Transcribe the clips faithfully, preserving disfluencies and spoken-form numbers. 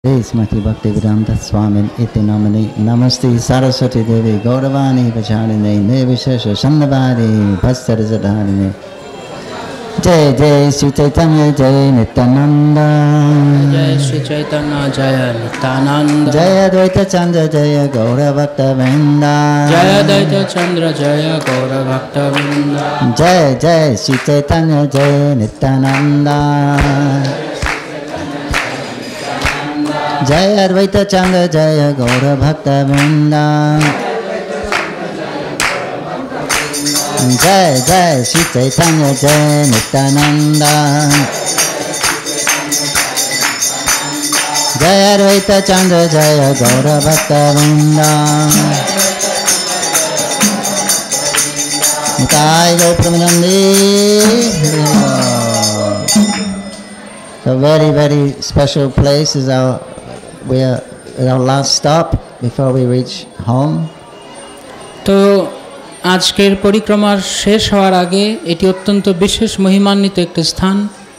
Smati Bhakti Vedanta Swami iti namani Namaste Saraswati Devi Gauravani Vacharine Nevishesha Sannavadi Bhastarazadharine Jai Jai Sri Chaitanya Jai Nityananda Jai Sri Chaitanya Jaya Nityananda Jaya Advaita Chandra Jaya Gaura Bhakta Vrinda Jaya Advaita Chandra Jaya Gaura Bhakta Vrinda Jai Jai Sri Chaitanya Jaya Nityananda Jaya Advaita Chandra Jaya Gaura Bhakta Vrinda Jai Jai Sri Chaitanya Jaya Nityananda Jaya Advaita Chandra Jaya Gaura Bhakta Vrinda Nitai Gaupramanandi. A very very special place is our we are our last stop before we reach home. তো আজকের পরিক্রমার শেষ হওয়ার আগে এটি অত্যন্ত বিশেষ মহিমান্বিত একটি স্থান।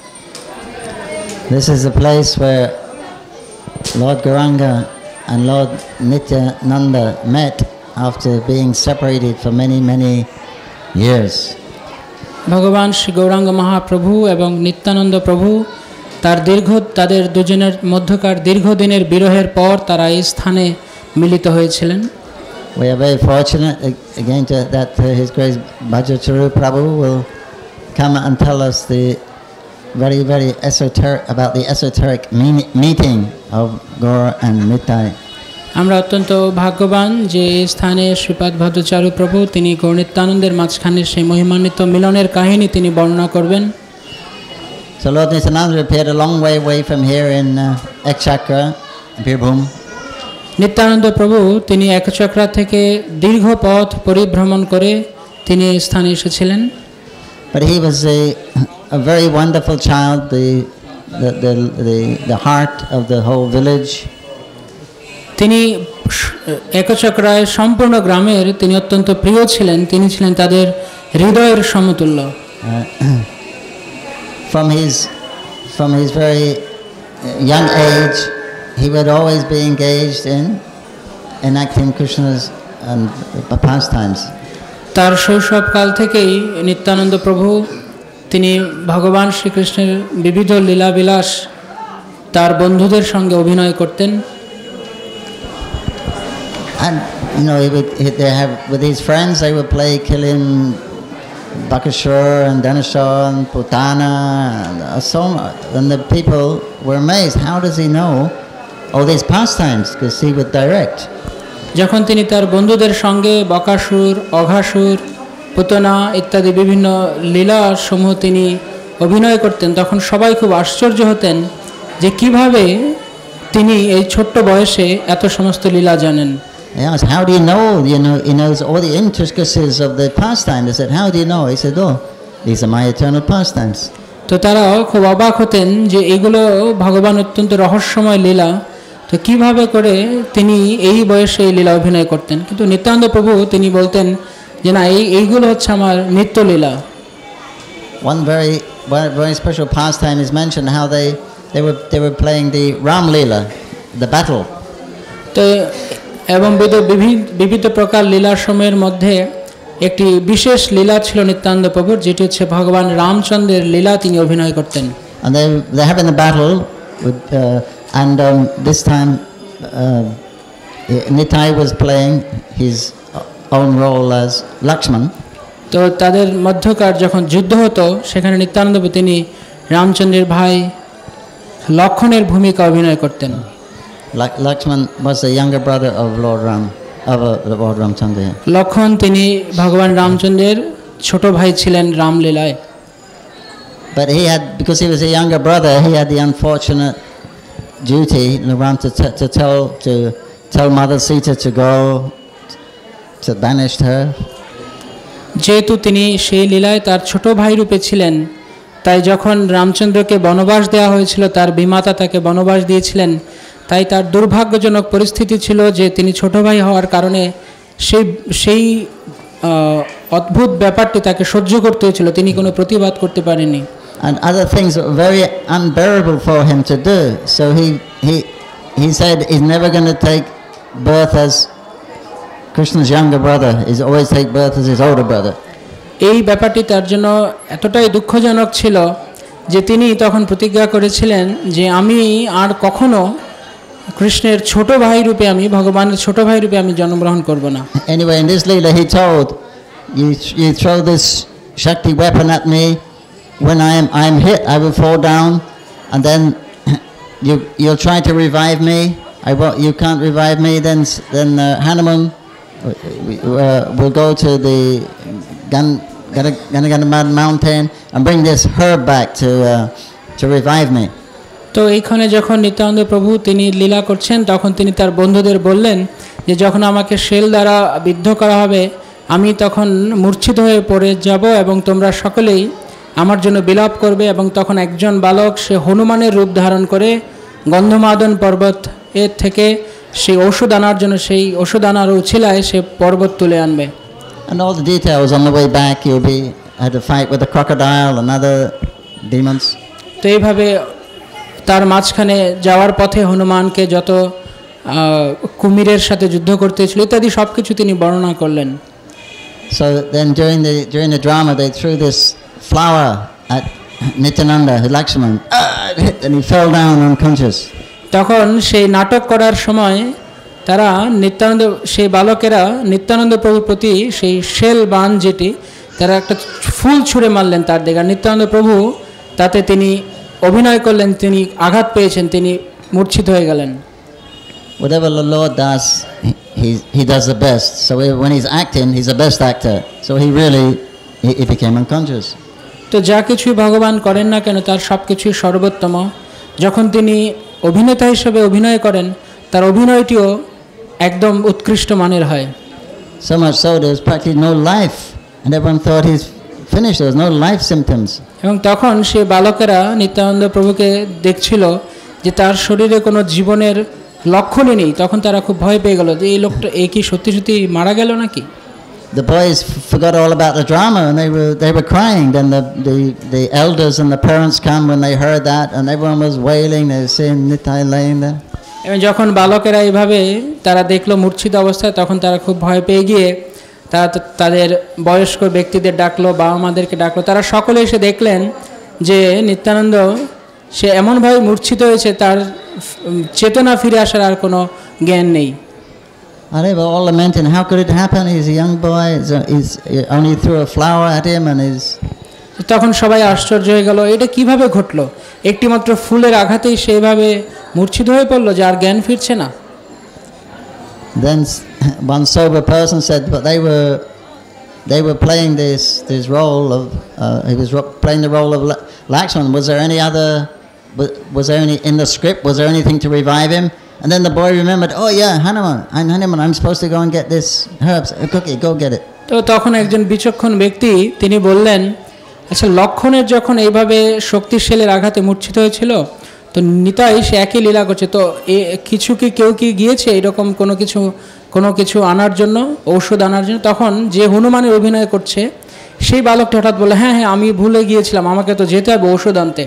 This is the place where Lord Gauranga and Lord Nityananda met after being separated for many many years. ভগবান শ্রী গৌরাঙ্গ মহাপ্রভু এবং নিত্যানন্দ প্রভু তার দীর্ঘ তাদের দুজনের মধ্যকার দীর্ঘদিনের বিরহের পর তারা এই স্থানে মিলিত হয়েছিলেন। We are very fortunate again to, that uh, His Grace Bhajacharu Prabhu will come and tell us the very very esoteric about the esoteric meeting of Gaur and Nitai. আমরা অত্যন্ত ভাগ্যবান যে এই স্থানে শ্রীপাদ ভদ্রাচার্য প্রভু তিনি গৌর নিত্যানন্দের মাঝখানে সেই মহিমান্বিত মিলনের কাহিনী তিনি বর্ণনা করবেন। So Lord Nityananda appeared a long way away from here in uh, Ekchakra, Birbhum. Nityananda প্রভু তিনি একচক্রা থেকে দীর্ঘ পথ পরিভ্রমণ করে তিনি এই স্থানে এসেছিলেন। But he was a, a very wonderful child, the the the the, the heart of the whole village. তিনি একচক্রায় সম্পূর্ণ গ্রামের তিনি অত্যন্ত প্রিয় ছিলেন, তিনি ছিলেন তাদের হৃদয়ের সমতুল্য। From his from his very young age, he would always be engaged in enacting Krishna's and pastimes. তার শৈশবকাল থেকেই নিত্যানন্দ প্রভু তিনি ভগবান শ্রীকৃষ্ণের বিবিধ লীলাবিলাস তার বন্ধুদের সঙ্গে অভিনয় করতেন। And you know, he would, he, they have with his friends they would play Kilim, Bakashur and Dhanashur and Putana and uh, so much. And the people were amazed. How does he know all these pastimes? Because he would direct. যখন তিনি তার বন্ধুদের সঙ্গে বকাসুর, অঘাসুর, পুতনা ইত্যাদি বিভিন্ন লীলা সমূহ তিনি অভিনয় করতেন, তখন সবাই খুব আশ্চর্য হতেন যে কিভাবে তিনি এই ছোট্ট বয়সে এত সমস্ত লীলা জানেন। Yes, how do you know? You know, he knows all the intricacies of the pastime. They said, how do you know? He said, oh, these are my eternal pastimes. তো তারাও খুব অবাক হতেন যে এগুলো ভগবান অত্যন্ত রহস্যময় লীলা, তো কিভাবে করে তিনি এই বয়সে এই লীলা অভিনয় করতেন। কিন্তু নিত্যানন্দ প্রভু তিনি বলতেন যে না, এই এইগুলো হচ্ছে আমার নিত্য লীলা। One very one very special pastime is mentioned how they they were they were playing the Ram Leela, the battle. তো এবং বিবিধ প্রকার লীলার সময়ের মধ্যে একটি বিশেষ লীলা ছিল নিত্যানন্দ প্রভুর, যেটি হচ্ছে ভগবান রামচন্দ্রের লীলা তিনি অভিনয় করতেন। And they they having the battle with uh, and um, this time uh, Nitai was playing his own role as Lakshman. তো তাদের মধ্যকার যখন যুদ্ধ হতো সেখানে নিত্যানন্দ প্রভু তিনি রামচন্দ্রের ভাই লক্ষণের ভূমিকা অভিনয় করতেন। Lakshman was the younger brother of Lord Ram, of uh, Lord Ramchandra. লক্ষণ তিনি ভগবান রামচন্দ্রের ছোট ভাই ছিলেন রামলীলায়। But he had, because he was a younger brother, he had the unfortunate duty, Ram, to, t- to tell to tell Mother Sita to go, to banish her. যেহেতু তিনি সেই লীলায় তার ছোট ভাই রূপে ছিলেন, তাই যখন রামচন্দ্রকে বনবাস দেওয়া হয়েছিল, তার বিমাতা তাকে বনবাস দিয়েছিলেন, তাই তার দুর্ভাগ্যজনক পরিস্থিতি ছিল যে তিনি ছোট ভাই হওয়ার কারণে সেই সেই অদ্ভুত ব্যাপারটি তাকে সহ্য করতে হয়েছিল, তিনি কোনো প্রতিবাদ করতে পারেননি। And other things were very unbearable for him to do, so he he he said he's never going to take birth as Krishna's younger brother. He's always take birth as his older brother. এই ব্যাপারটি তার জন্য এতটাই দুঃখজনক ছিল যে তিনি তখন প্রতিজ্ঞা করেছিলেন যে আমি আর কখনো কৃষ্ণের ছোট ভাই রূপে আমি ভগবানের ছোট ভাই রূপে আমি জন্মগ্রহণ করব না। Anyway, in this leela he told, you you throw this Shakti weapon at me, when I am I am hit I will fall down, and then you you'll try to revive me. I won't, you can't revive me. Then then uh, Hanuman uh, will go to the Gan Ganagana mountain and bring this herb back to uh, to revive me. তো এইখানে যখন নিত্যানন্দ প্রভু তিনি লীলা করছেন তখন তিনি তার বন্ধুদের বললেন যে যখন আমাকে শেল দ্বারা বিদ্ধ করা হবে আমি তখন মূর্ছিত হয়ে পড়ে যাব এবং তোমরা সকলেই আমার জন্য বিলাপ করবে, এবং তখন একজন বালক সে হনুমানের রূপ ধারণ করে গন্ধমাদন পর্বত এর থেকে সেই ঔষধ আনার জন্য সেই ঔষধ আনার উছিলায় সে পর্বত তুলে আনবে। And all the details on the way back, you'll be had to fight with the crocodile and other demons. তো এইভাবে তার মাঝখানে যাওয়ার পথে হনুমানকে যত কুমিরের সাথে যুদ্ধ করতে ছিল ইত্যাদি সব কিছু তিনি বর্ণনা করলেন। So then during the during the drama they threw this flower at Nityananda, Lakshman, ah, it hit and he fell down unconscious. তখন সেই নাটক করার সময় তারা নিত্যানন্দ সেই বালকেরা নিত্যানন্দ প্রভুর প্রতি সেই শেল বান যেটি তারা একটা ফুল ছুঁড়ে মারলেন তার দিকে, নিত্যানন্দ প্রভু তাতে তিনি অভিনয় করলেন, তিনি আঘাত পেয়েছেন, তিনি মূর্ছিত হয়ে গেলেন। Whatever the Lord does, he he does the best. So when he's acting, he's the best actor. So he really he, he became unconscious. তো যা কিছুই ভগবান করেন না কেন তার সব কিছুই সর্বোত্তম। যখন তিনি অভিনেতা হিসেবে অভিনয় করেন তার অভিনয়টিও একদম উৎকৃষ্ট মানের হয়। So much so there was practically no life, and everyone thought he's finished. There was no life symptoms. এবং তখন সে বালকেরা নিত্যানন্দ প্রভুকে দেখছিল যে তার শরীরে কোনো জীবনের লক্ষণই নেই, তখন তারা খুব ভয় পেয়ে গেল যে এই লোকটা এ কি সত্যি সত্যি মারা গেল নাকি। The boys forgot all about the drama and they were they were crying. Then the the the elders and the parents come when they heard that, and everyone was wailing. They were saying Nitai laying there. এবং যখন বালকেরা এইভাবে তারা দেখলো মূর্ছিত অবস্থায় তখন তারা খুব ভয় পেয়ে গিয়ে তারা তাদের বয়স্ক ব্যক্তিদের ডাকলো, বাবা মাদেরকে ডাকলো, তারা সকলে এসে দেখলেন যে নিত্যানন্দ সে এমনভাবে মূর্ছিত হয়েছে তার চেতনা ফিরে আসার আর কোনো জ্ঞান নেই। And they were all lamenting, how could it happen? He's a young boy, he's only threw a flower at him and he's... তখন সবাই আশ্চর্য হয়ে গেল, এটা কিভাবে ঘটলো, একটি মাত্র ফুলের আঘাতেই সেইভাবে মূর্ছিত হয়ে পড়লো যে আর জ্ঞান ফিরছে না। Then one sober person said, but they were they were playing this this role of uh, he was playing the role of Lakshman. Was there any other was, was there any in the script, was there anything to revive him? And then the boy remembered, oh yeah, Hanuman, I'm Hanuman, I'm supposed to go and get this herbs, a cookie, go get it. তো তখন একজন বিচক্ষণ ব্যক্তি তিনি বললেন, আচ্ছা লক্ষণের যখন এইভাবে শক্তিশালীর আঘাতে মূর্ছিত হয়েছিল তো নিতাই সে একই লীলা করছে, তো এ কিছু কি কেউ কি গিয়েছে এরকম কোনো কিছু কোনো কিছু আনার জন্য, ঔষধ আনার জন্য? তখন যে হনুমানের অভিনয় করছে সেই বালকটা হঠাৎ বলে, হ্যাঁ হ্যাঁ আমি ভুলে গিয়েছিলাম, আমাকে তো যেতে হবে ঔষধ আনতে।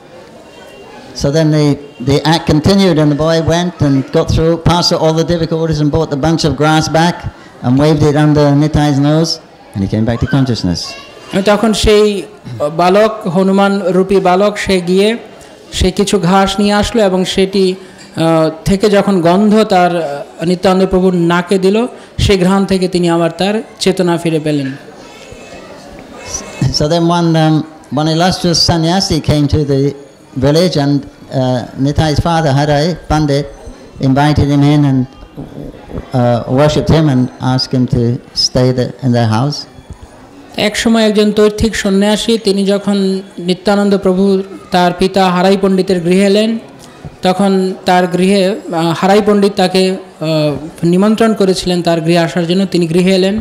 So then the, the act continued and the boy went and got through, passed through all the difficulties and brought the bunch of grass back and waved it under Nitai's nose and he came back to consciousness. তখন সেই বালক হনুমান রূপী বালক সে গিয়ে সে কিছু ঘাস নিয়ে আসলো এবং সেটি থেকে যখন গন্ধ তার নিত্যানন্দ প্রভুর নাকে দিল সেই ঘ্রাণ থেকে তিনি আবার তার চেতনা ফিরে পেলেন। So then one um, one illustrious sannyasi came to the village and uh, Nitai's father, Harai Pandit, invited him in and uh, worshipped him and asked him to stay the, in their house. এক সময় একজন তৈর্থিক সন্ন্যাসী তিনি যখন নিত্যানন্দ প্রভু তার পিতা হারাই পণ্ডিতের গৃহে এলেন তখন তার গৃহে হারাই পণ্ডিত তাকে নিমন্ত্রণ করেছিলেন তার গৃহে আসার জন্য, তিনি গৃহে এলেন।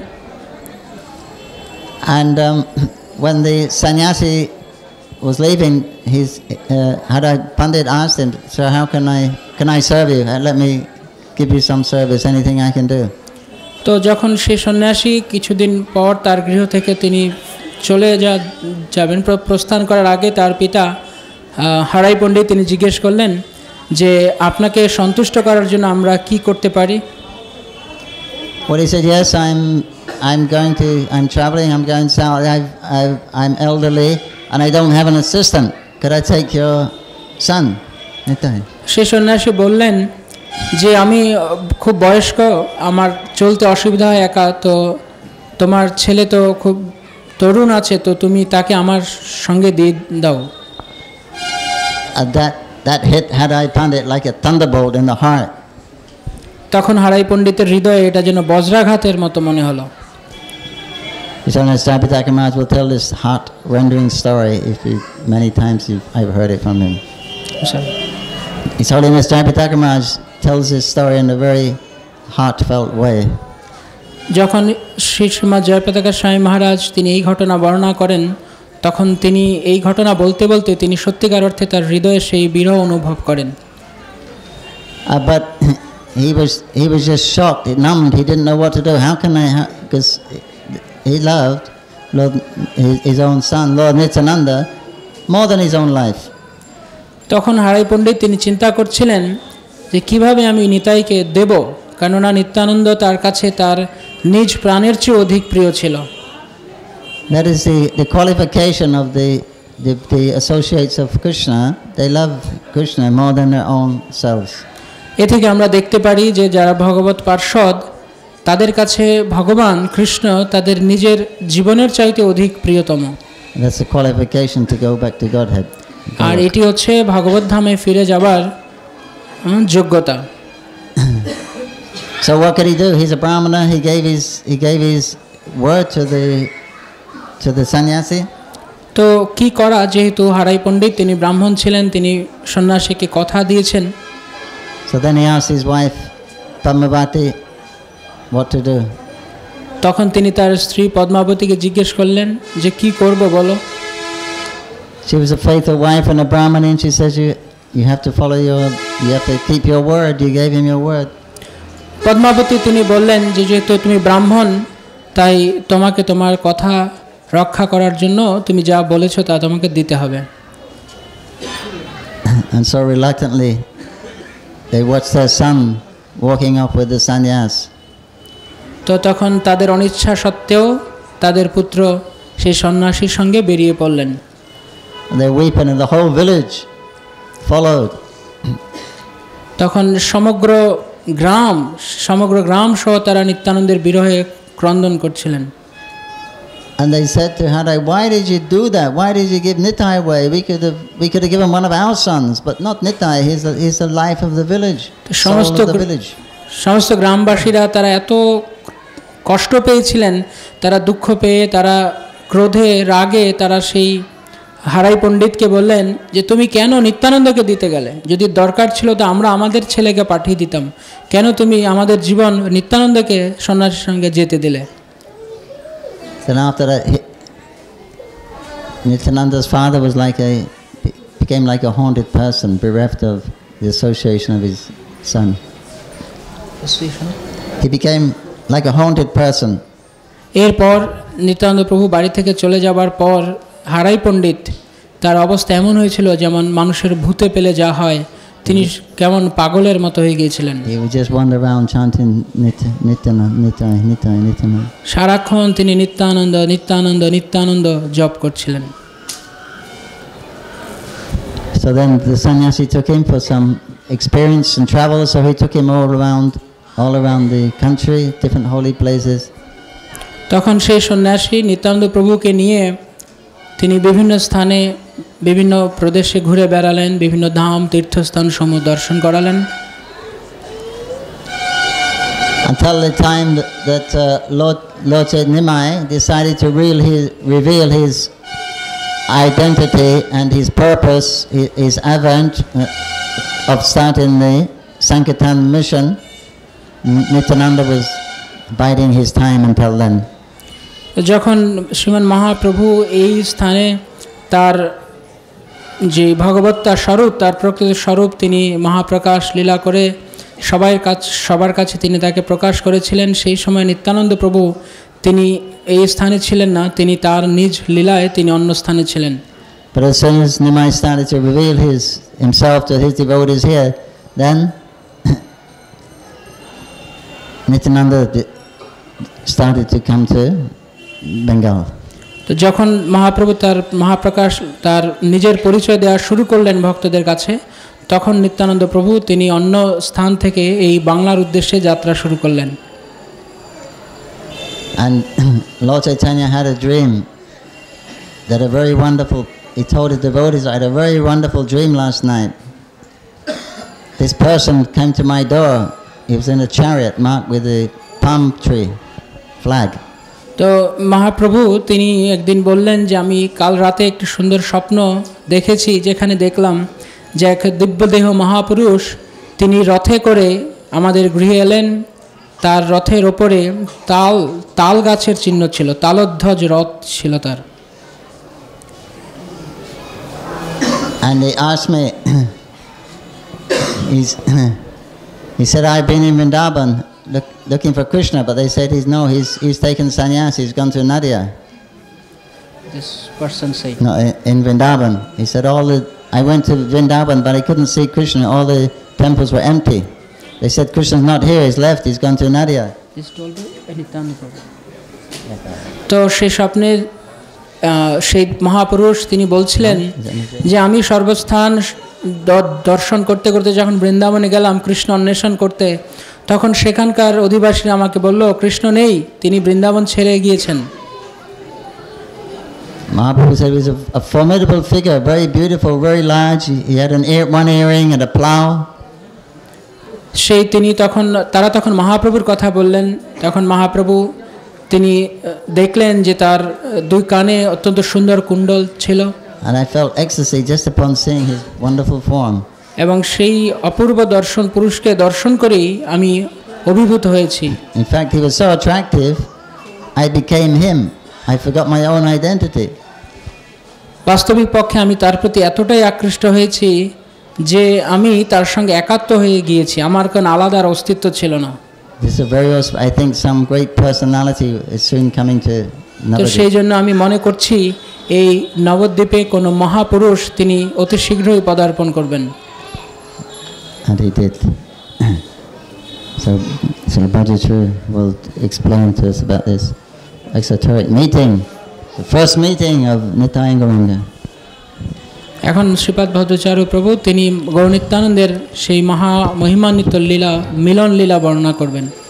And um, when the sannyasi was leaving, his uh, Harai Pandit asked him, so how can I can I serve you? Let me give you some service, anything I can do. তো যখন সেই সন্ন্যাসী কিছুদিন পর তার গৃহ থেকে তিনি চলে যা যাবেন প্রস্থান করার আগে তার পিতা হারাই পণ্ডিত তিনি জিজ্ঞেস করলেন যে আপনাকে সন্তুষ্ট করার জন্য আমরা কি করতে পারি? Well, he said, yes, I'm, I'm going to, I'm traveling, I'm going south, I've, I've, I'm elderly, and I don't have an assistant. Could I take your son? সেই সন্ন্যাসী বললেন যে আমি খুব বয়স্ক, আমার চলতে অসুবিধা হয় একা, তো তোমার ছেলে তো খুব তরুণ আছে, তো তুমি তাকে আমার সঙ্গে দিয়ে দাও। That that hit Harai Pandit like a thunderbolt in the heart. তখন হারাই পণ্ডিতের হৃদয়ে এটা যেন বজ্রাঘাতের মতো মনে হলো। His Holiness Jayapataka Maharaj will tell this heart-rendering story. If you, many times you've, I've heard it from him. Sorry. His Holiness Jayapataka Maharaj tells this story in a very heartfelt way. যখন শ্রী শ্রীমৎ জয়পতাকা স্বামী মহারাজ তিনি এই ঘটনা বর্ণনা করেন, তখন তিনি এই ঘটনা বলতে বলতে তিনি সত্যিকার অর্থে তার হৃদয়ে সেই বিরহ অনুভব করেন। Uh, but he was he was just shocked, numbed. He didn't know what to do. How can I? Because he loved Lord, his, his own son, Lord Nityananda, more than his own life. তখন হারাই পণ্ডিত তিনি চিন্তা করছিলেন যে কিভাবে আমি নিতাইকে দেব, কেননা নিত্যানন্দ তার কাছে তার নিজ প্রাণের চেয়ে অধিক প্রিয় ছিল। That is the, the qualification of the, the the associates of Krishna. They love Krishna more than their own selves. এ থেকে আমরা দেখতে পারি যে যারা ভগবত পার্ষদ, তাদের কাছে ভগবান কৃষ্ণ তাদের নিজের জীবনের চাইতে অধিক প্রিয়তম। That's the qualification to go back to Godhead. আর এটি হচ্ছে ভগবত ধামে ফিরে যাবার যোগ্যতা। So what could he do? He's a brahmana. He gave his he gave his word to the to the sannyasi. তো কি করা, যেহেতু হারাই পণ্ডিত তিনি ব্রাহ্মণ ছিলেন, তিনি সন্ন্যাসীকে কথা দিয়েছেন। So then he asked his wife Padmavati what to do. তখন তিনি তার স্ত্রী পদ্মাবতীকে জিজ্ঞেস করলেন যে কি করব বলো। She was a faithful wife and a brahmana, and she says you you have to follow your you have to keep your word. You gave him your word. Padmavati তিনি বললেন যে যেহেতু তুমি ব্রাহ্মণ, তাই তোমাকে তোমার কথা রক্ষা করার জন্য তুমি যা বলেছো তা তোমাকে দিতে হবে। And so reluctantly they watched their son walking off with the sannyas. তো তখন তাদের অনিচ্ছা সত্ত্বেও তাদের পুত্র সেই সন্ন্যাসীর সঙ্গে বেরিয়ে পড়লেন। They weeping and the whole village followed. তখন সমগ্র গ্রাম সমগ্র গ্রাম সহ তারা নিত্যানন্দের বিরহে ক্রন্দন করছিলেন। And they said to Harai, why did you do that? Why did you give Nitai away? We could have we could have given one of our sons, but not Nitai. He's the, he's the life of the village, soul of the village. সমস্ত গ্রামবাসীরা তারা এত কষ্ট পেয়েছিলেন, তারা দুঃখ পেয়ে, তারা ক্রোধে রাগে তারা সেই হারাই পণ্ডিতকে বললেন যে তুমি কেন নিত্যানন্দকে দিতে গেলে? যদি দরকার ছিল তো আমরা আমাদের ছেলেকে পাঠিয়ে দিতাম, কেন তুমি আমাদের জীবন নিত্যানন্দকে সন্ন্যাসীর সঙ্গে যেতে দিলে? Then after that, he, Nityananda's father was like a became like a haunted person, bereft of the association of his son. He became like a haunted person. এরপর নিত্যানন্দ প্রভু বাড়ি থেকে চলে যাবার পর হারাই পণ্ডিত তার অবস্থা এমন হয়েছিল যেমন মানুষের ভূতে পেলে যা হয়, তিনি কেমন পাগলের মতো হয়ে গিয়েছিলেন। He would just wander around chanting Nityananda, Nityananda, Nityananda, Nityananda. সারাক্ষণ তিনি নিত্যানন্দ নিত্যানন্দ নিত্যানন্দ জপ করছিলেন। So then the sannyasi took him for some experience and travel, so he took him all around all around the country, different holy places. তখন সেই সন্ন্যাসী নিত্যানন্দ প্রভুকে নিয়ে তিনি বিভিন্ন স্থানে বিভিন্ন প্রদেশে ঘুরে বেড়ালেন, বিভিন্ন ধাম তীর্থস্থান সমূহ দর্শন করালেন। Until the time that, that uh, Lord Lord Nimai decided to reveal his, reveal his identity and his purpose, his, his advent uh, of starting the Sankirtan mission. Nityananda was biding his time until then. যখন শ্রীমান মহাপ্রভু এই স্থানে তার যে ভগবত্তার স্বরূপ, তার প্রকৃত স্বরূপ তিনি মহাপ্রকাশ লীলা করে সবার কাছে সবার কাছে তিনি তাকে প্রকাশ করেছিলেন, সেই সময় নিত্যানন্দ প্রভু তিনি এই স্থানে ছিলেন না, তিনি তার নিজ লীলায় তিনি অন্য স্থানে ছিলেন। But as soon as Nimai started to reveal his himself to his devotees here, then Nityananda started to come to Bengal. তো যখন মহাপ্রভু তার মহাপ্রকাশ তার নিজের পরিচয় দেওয়া শুরু করলেন ভক্তদের কাছে, তখন নিত্যানন্দ প্রভু তিনি অন্য স্থান থেকে এই বাংলার উদ্দেশ্যে যাত্রা শুরু করলেন। And Lord Chaitanya had a dream that a very wonderful, he told his devotees, I had a very wonderful dream last night. This person came to my door. He was in a chariot marked with a palm tree flag. তো মহাপ্রভু তিনি একদিন বললেন যে আমি কাল রাতে একটি সুন্দর স্বপ্ন দেখেছি, যেখানে দেখলাম যে এক দিব্যদেহ মহাপুরুষ তিনি রথে করে আমাদের গৃহে এলেন। তার রথের ওপরে তাল তাল গাছের চিহ্ন ছিল, তালধ্বজ রথ ছিল তার। And he asked me, he's, he said, I've been in Vrindavan look, looking for Krishna, but they said he's no, he's he's taken sannyas, he's gone to Nadia. This person said. No, in, in Vrindavan. He said all the, I went to Vrindavan, but I couldn't see Krishna. All the temples were empty. They said Krishna's not here, he's left, he's gone to Nadia. This told me. তো সেই স্বপ্নে সেই মহাপুরুষ তিনি বলছিলেন যে আমি সর্বস্থান দর্শন করতে করতে যখন বৃন্দাবনে গেলাম কৃষ্ণ অন্বেষণ করতে, তখন সেখানকার অধিবাসীরা আমাকে বলল কৃষ্ণ নেই, তিনি বৃন্দাবন ছেড়ে গিয়েছেন। Mahaprabhu said he was a, a formidable figure, very beautiful, very large. He had an ear, one earring and a plow. সেই তিনি তখন তারা তখন মহাপ্রভুর কথা বললেন, তখন মহাপ্রভু তিনি দেখলেন যে তার দুই কানে অত্যন্ত সুন্দর কুণ্ডল ছিল। And I felt ecstasy just upon seeing his wonderful form. এবং সেই অপূর্ব দর্শন পুরুষকে দর্শন করেই আমি অভিভূত হয়েছি। In fact, he was so attractive, I became him. I forgot my own identity. বাস্তবিক পক্ষে আমি তার প্রতি এতটাই আকৃষ্ট হয়েছি যে আমি তার সঙ্গে একাত্ম হয়ে গিয়েছি, আমার কোনো আলাদা অস্তিত্ব ছিল না। This is a very, I think some great personality is soon coming to Navadvip. তো সেই জন্য আমি মনে করছি এই নবদ্বীপে কোনো মহাপুরুষ তিনি অতি শীঘ্রই পদার্পণ করবেন। And he did. So, so Bhajachu will explain to us about this exoteric meeting, the first meeting of Nitai Gauranga. এখন শ্রীপাদ ভদ্রাচার্য প্রভু তিনি গৌর নিত্যানন্দের সেই মহা মহিমান্বিত লীলা মিলন লীলা বর্ণনা করবেন।